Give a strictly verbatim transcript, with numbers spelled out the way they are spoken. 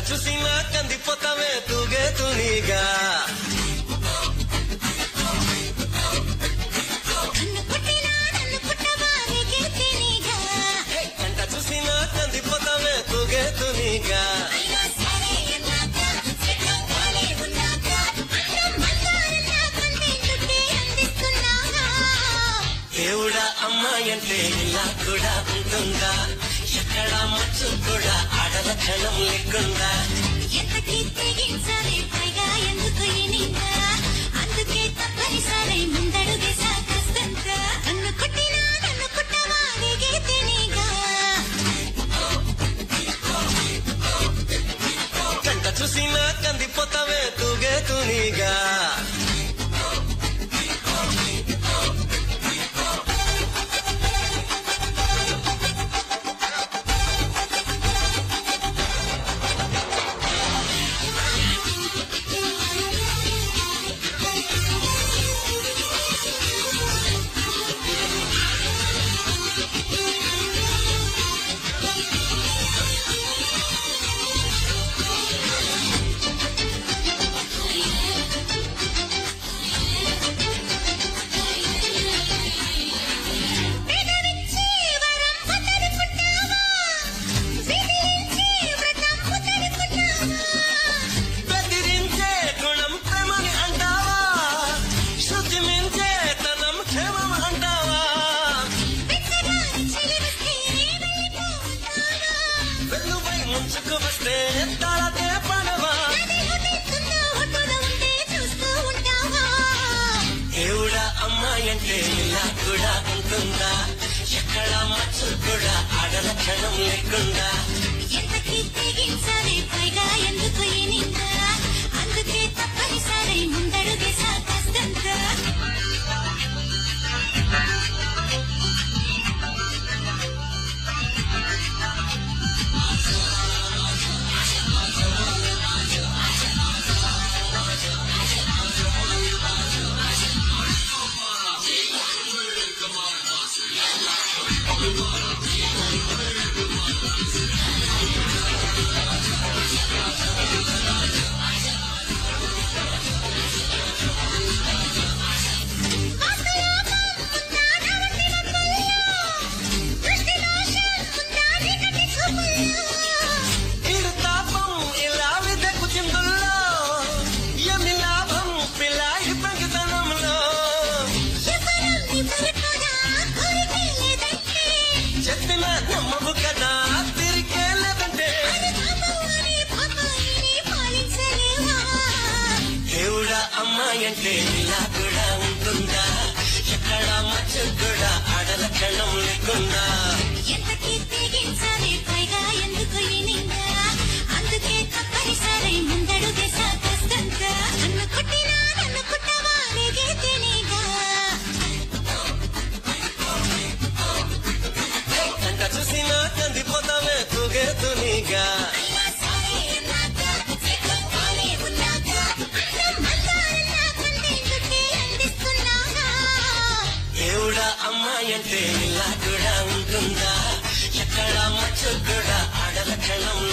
చూసినా కందిపోతావే తూగే తునిగా కంట చూసినా కందిపోతావే తూగే తునిగా దేవుడా అమ్మాయి అంటే ఇలా కూడా ఉంటుందా ఎక్కడ మచ్చు కూడా ఆడల క్షణం లేకుండా ఎంతకీ తెగించాలి పైగా ఎందుకు ఈనిందా అందుకే తప్పనిసరి ముందడుగేసా కష్టంతా కన్ను కొట్టినా నన్ను కొట్టవా నీకే తెనిగా కంట చూసినా కందిపోతావే తూగే తునిగా ముంచుకు వస్తే తాళతే పడవా దేవుడా అమ్మాయి అంటే ఇలా కూడా ఉంటుందా ఎక్కడ మచ్చు కూడా ఆడల క్షణం లేకుండా ఎంతకీ తెగించాలి పైగా ఎందుకు ఈనిందా అందుకే తప్పనిసరి ముందడుగేసా కష్టంతా నమ్మవు కదా తిరిగే లేదంటే దేవుడా అమ్మాయి అంటే ఇలా కూడా ఉంటుందా ఎక్కడ మచ్చు కూడా ఆడల క్షణం లేకుండా ఎంతకీ తెగించాలి పైగా ఎందుకు ఈనిందా అందుకే తప్పనిసరి ముందడుగేసా కష్టంతా నన్ను కొట్టినా నన్ను కొట్టవా నీకే తెనిగా కంట చూసినా కందిపోతావే తూగే తునిగా దేవుడా అమ్మాయి అంటే ఇలా కూడా ఉంటుందా ఎక్కడ మచ్చు కూడా ఆడల క్షణం